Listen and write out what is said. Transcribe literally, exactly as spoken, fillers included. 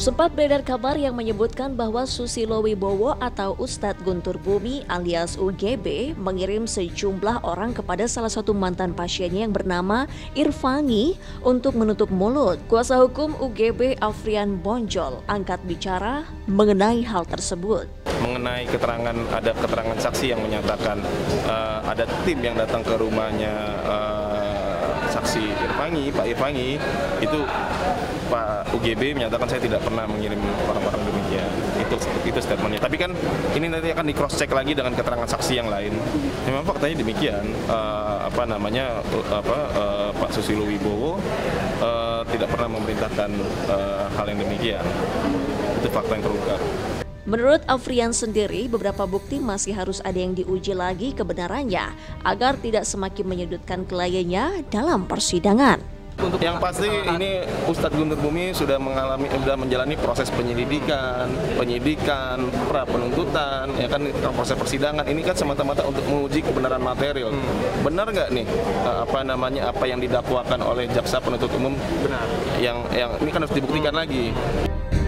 Sempat beredar kabar yang menyebutkan bahwa Susilo Wibowo atau Ustadz Guntur Bumi alias U G B mengirim sejumlah orang kepada salah satu mantan pasiennya yang bernama Irfangi untuk menutup mulut. Kuasa hukum U G B Afrian Bonjol angkat bicara mengenai hal tersebut. Mengenai keterangan, ada keterangan saksi yang menyatakan uh, ada tim yang datang ke rumahnya uh, saksi Irfangi, Pak Irfangi, itu Pak U G B menyatakan saya tidak pernah mengirim orang-orang demikian. Itu itu statementnya. Tapi kan ini nanti akan di cross check lagi dengan keterangan saksi yang lain. Memang faktanya demikian. Uh, apa namanya apa uh, Pak Susilo Wibowo uh, tidak pernah memerintahkan uh, hal yang demikian. Itu fakta yang terungkap. Menurut Afrian sendiri, beberapa bukti masih harus ada yang diuji lagi kebenarannya agar tidak semakin menyudutkan kliennya dalam persidangan. Untuk yang pasti ini Ustadz Guntur Bumi sudah mengalami sudah menjalani proses penyelidikan, penyidikan, pra penuntutan, ya kan proses persidangan ini kan semata-mata untuk menguji kebenaran material. Hmm. Benar nggak nih apa namanya apa yang didakwakan oleh jaksa penuntut umum benar? Yang yang ini kan harus dibuktikan hmm. lagi.